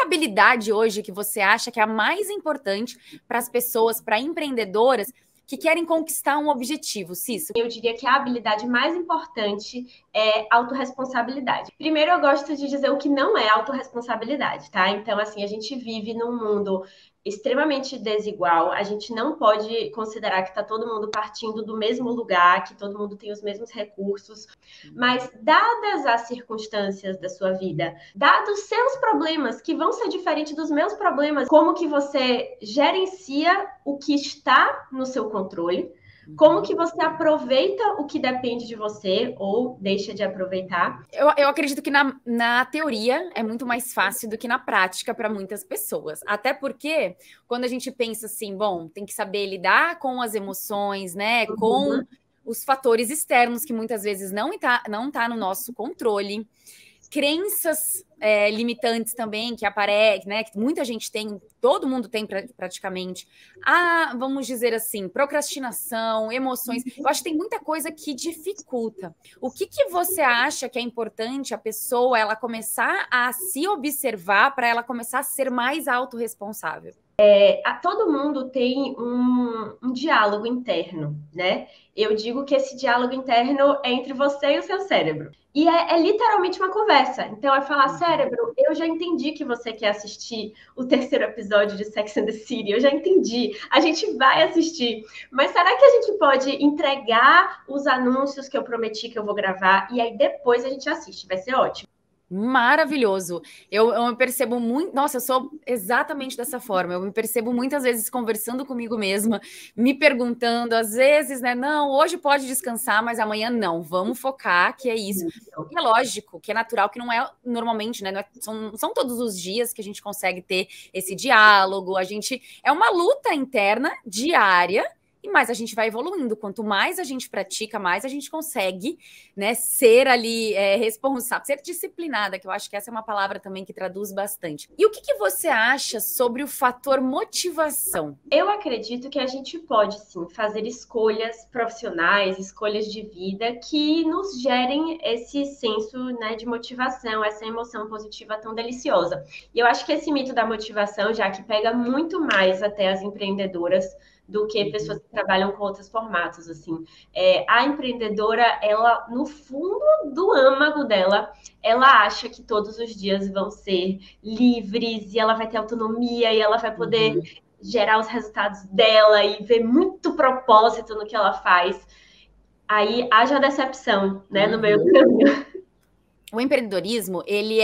habilidade hoje que você acha que é a mais importante para as pessoas, para empreendedoras que querem conquistar um objetivo, Cissa? Eu diria que a habilidade mais importante é autorresponsabilidade. Primeiro, eu gosto de dizer o que não é autorresponsabilidade, tá? Então, assim, a gente vive num mundo extremamente desigual, a gente não pode considerar que está todo mundo partindo do mesmo lugar, que todo mundo tem os mesmos recursos, mas dadas as circunstâncias da sua vida, dados seus problemas, que vão ser diferentes dos meus problemas, como que você gerencia o que está no seu controle, como que você aproveita o que depende de você ou deixa de aproveitar? Eu acredito que na teoria é muito mais fácil do que na prática para muitas pessoas. Até porque quando a gente pensa assim, bom, tem que saber lidar com as emoções, né? Com os fatores externos que muitas vezes não tá no nosso controle. Crenças limitantes também que aparecem, né? Que muita gente tem, todo mundo tem praticamente. Vamos dizer assim, procrastinação, emoções. Eu acho que tem muita coisa que dificulta. O que você acha que é importante a pessoa ela começar a se observar para ela começar a ser mais autorresponsável? Todo mundo tem um diálogo interno, né? Eu digo que esse diálogo interno é entre você e o seu cérebro. E é literalmente uma conversa. Então, é falar, cérebro, eu já entendi que você quer assistir o terceiro episódio de Sex and the City. Eu já entendi. A gente vai assistir. Mas será que a gente pode entregar os anúncios que eu prometi que eu vou gravar e aí depois a gente assiste? Vai ser ótimo. Maravilhoso. Eu me percebo muito. Nossa, eu sou exatamente dessa forma. Eu me percebo muitas vezes conversando comigo mesma, me perguntando, às vezes, né? Não, hoje pode descansar, mas amanhã não. Vamos focar, que é isso. E é lógico, que é natural, que não é normalmente, né? São todos os dias que a gente consegue ter esse diálogo. É uma luta interna diária. E mais a gente vai evoluindo. Quanto mais a gente pratica, mais a gente consegue, né, ser ali responsável, ser disciplinada, que eu acho que essa é uma palavra também que traduz bastante. E o que você acha sobre o fator motivação? Eu acredito que a gente pode, sim, fazer escolhas profissionais, escolhas de vida que nos gerem esse senso, né, de motivação, essa emoção positiva tão deliciosa. E eu acho que esse mito da motivação, já que pega muito mais até as empreendedoras, do que pessoas que trabalham com outros formatos, assim. A empreendedora, ela, no fundo do âmago dela, ela acha que todos os dias vão ser livres, e ela vai ter autonomia, e ela vai poder gerar os resultados dela, e ver muito propósito no que ela faz. Aí, haja decepção, né, no meio do caminho. O empreendedorismo,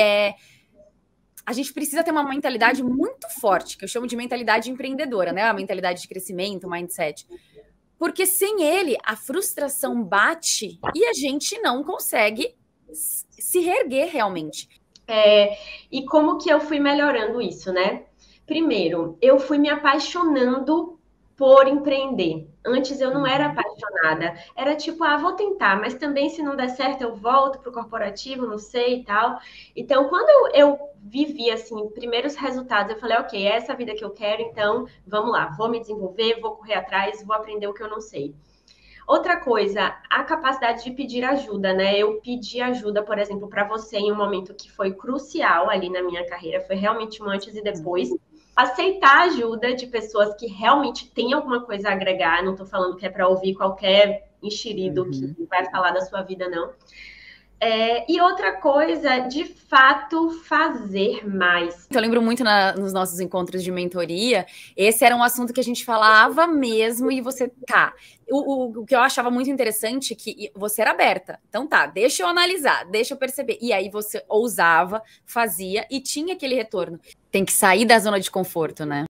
a gente precisa ter uma mentalidade muito forte, que eu chamo de mentalidade empreendedora, né? A mentalidade de crescimento, mindset. Porque sem ele, a frustração bate e a gente não consegue se reerguer realmente. E como que eu fui melhorando isso, né? Primeiro, eu fui me apaixonando por empreender. Antes eu não era apaixonada. Era tipo, vou tentar, mas também se não der certo eu volto pro corporativo, não sei e tal. Então, quando eu vivi, assim, primeiros resultados, eu falei, ok, é essa a vida que eu quero, então vamos lá, vou me desenvolver, vou correr atrás, vou aprender o que eu não sei. Outra coisa, a capacidade de pedir ajuda, né? Eu pedi ajuda, por exemplo, para você em um momento que foi crucial ali na minha carreira, foi realmente um antes e depois. Aceitar a ajuda de pessoas que realmente têm alguma coisa a agregar, não estou falando que é para ouvir qualquer enxerido que vai falar da sua vida, não. E outra coisa, de fato, fazer mais. Eu lembro muito nos nossos encontros de mentoria, esse era um assunto que a gente falava mesmo, e você, o que eu achava muito interessante é que você era aberta. Então deixa eu analisar, deixa eu perceber. E aí você ousava, fazia e tinha aquele retorno. Tem que sair da zona de conforto, né?